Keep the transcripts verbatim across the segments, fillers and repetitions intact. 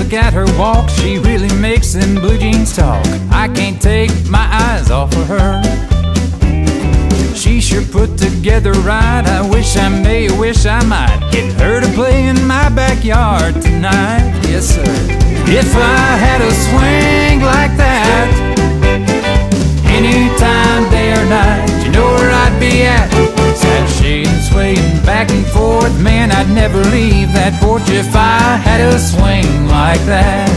look at her walk, she really makes them blue jeans talk. I can't take my eyes off of her. She sure put together right. I wish I may, wish I might get her to play in my backyard tonight. Yes, sir. If I had a swing like that, anytime, day or night, you know where I'd be at. Sat shading, swaying back and forth, man, I'd never leave that porch if I had a swing like that.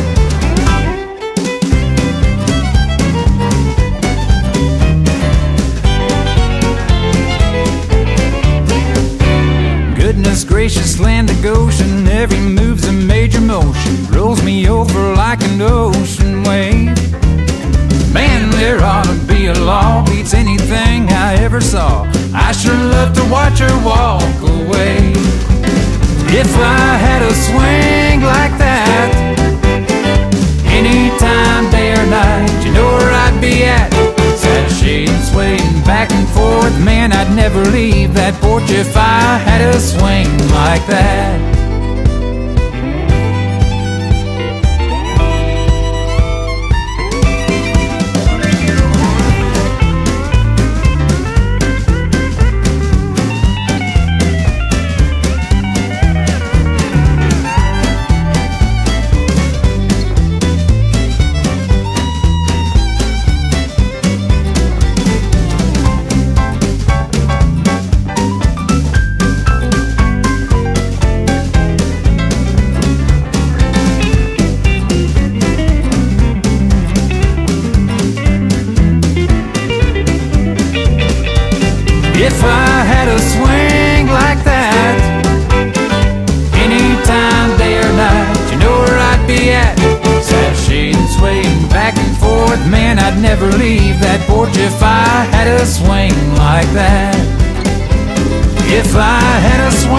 Goodness gracious, land of Goshen, every move's a major motion, rolls me over like an ocean wave. Man, there ought to be a law, beats anything I ever saw. I sure love to watch her walk away. If I had a swing like that, anytime, day or night, you know where I'd be at. Sat shading, swaying back and forth, man, I'd never leave that porch if I had a swing like that. If I had a swing like that, anytime, day or night, you know where I'd be at. Sat shading, swaying back and forth, man, I'd never leave that porch if I had a swing like that. If I had a swing